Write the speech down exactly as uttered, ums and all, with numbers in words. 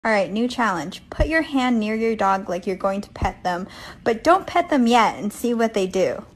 All right, new challenge. Put your hand near your dog like you're going to pet them, but don't pet them yet and see what they do.